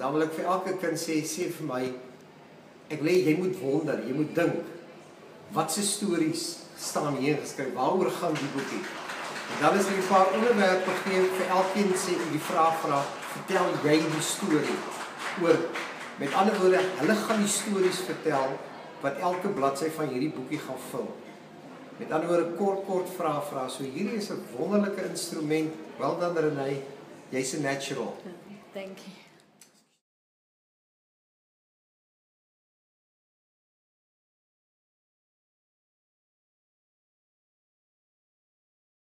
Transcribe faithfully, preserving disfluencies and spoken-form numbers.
dan wil ek vir elke kind sê, sê vir my, ek wil hê jy moet wonder, jy moet dink, wat se stories staan hier geskryf, waaroor gaan die boekie? En dan is er 'n paar onderwerpe gegee vir elkeen sê die vraag vra, vertel jy die storie oor, met ander woorde, hulle gaan die stories vertel wat elke bladsy van hierdie boekie gaan vul. Met ander woorde, kort kort vrae vra. So hierdie is 'n wonderlike instrument. Wel dan Renée, jy's 'n natural. Thank you.